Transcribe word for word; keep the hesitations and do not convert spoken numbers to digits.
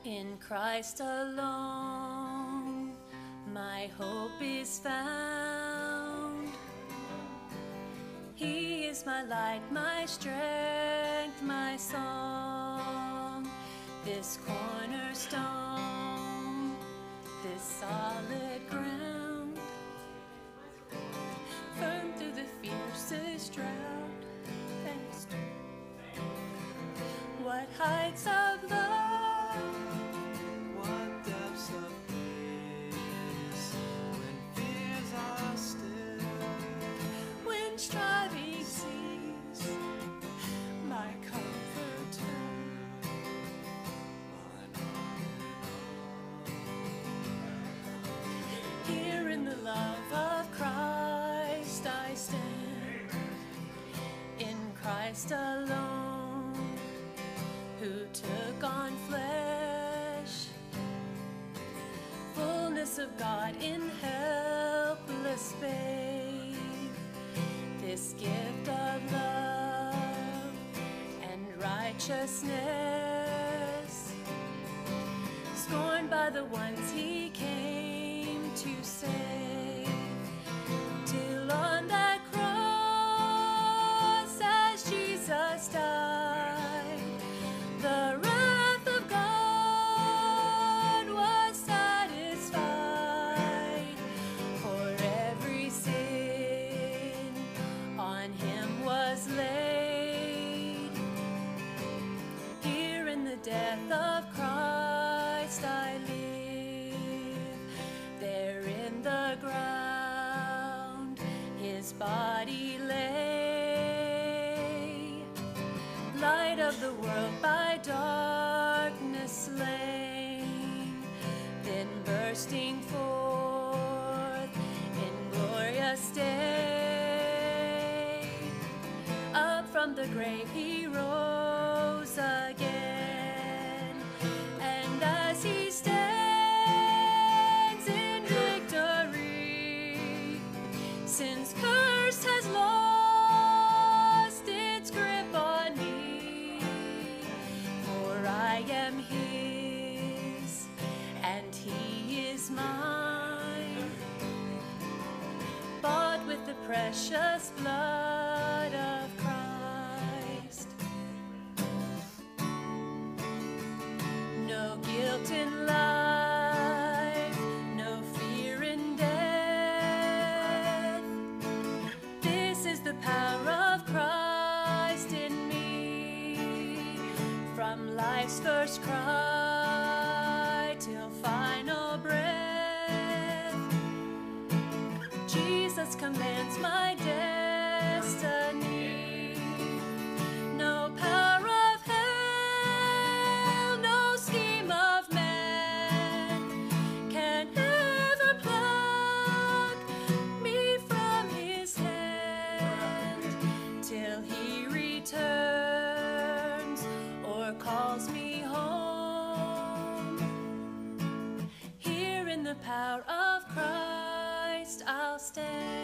In Christ alone, my hope is found. He is my light, my strength, my song. This cornerstone, this solid ground, firm through the fiercest drought. Thanks to what heights of love, what depths of peace, when fears are still, when striving cease, my comforter. Here in the love of Christ I stand, in Christ alone, who took on flesh, fullness of God in helpless babe. This gift of love and righteousness, scorned by the ones he came to save, till on that cross as Jesus died, the wrath of God was satisfied. For every sin on him was laid. Here in the death of Christ I live. There in the ground his body lay, light of the world by darkness slain, then bursting forth in glorious day, up from the grave he rose again, and as he stands in victory, sin's curse has lost its grip on me. For I am his, and he is mine, bought with the precious blood of Christ. No guilt in life, no fear in death. This is the power of Christ in me, from life's first cry till final breath. Jesus commands my destiny. No power of hell, no scheme of man can ever pluck me from his hand, till he returns or calls me home. Here in the power of Christ I'll stand.